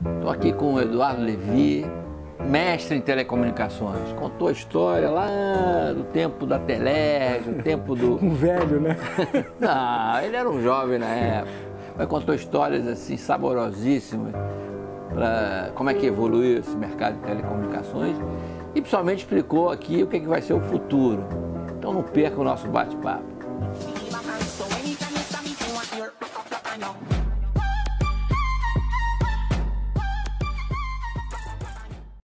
Estou aqui com o Eduardo Levi, mestre em telecomunicações. Contou a história lá do tempo da Telerge, do tempo do... Um velho, né? Não, ele era um jovem na época. Mas contou histórias assim saborosíssimas para como é que evoluiu esse mercado de telecomunicações e principalmente explicou aqui o que vai ser o futuro. Então não perca o nosso bate-papo.